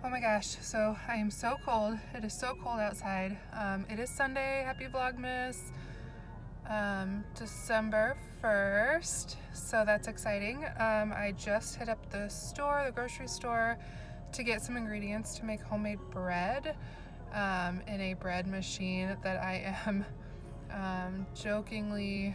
Oh my gosh, so I am so cold. It is so cold outside. It is Sunday. Happy Vlogmas. December 1st, so that's exciting. I just hit up the store, the grocery store, to get some ingredients to make homemade bread in a bread machine that I am jokingly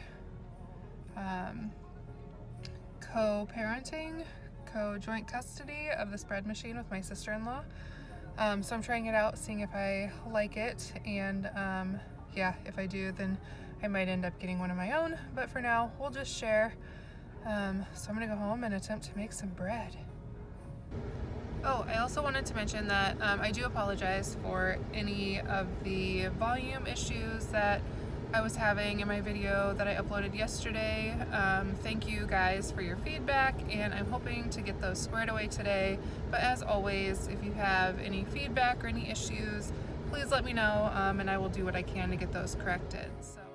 co-parenting, co-joint custody of this bread machine with my sister-in-law. So I'm trying it out, seeing if I like it, and yeah, if I do, then I might end up getting one of my own, but for now we'll just share. So I'm gonna go home and attempt to make some bread. Oh, I also wanted to mention that I do apologize for any of the volume issues that I was having in my video that I uploaded yesterday. Thank you guys for your feedback, and I'm hoping to get those squared away today. But as always, if you have any feedback or any issues, please let me know, and I will do what I can to get those corrected. So.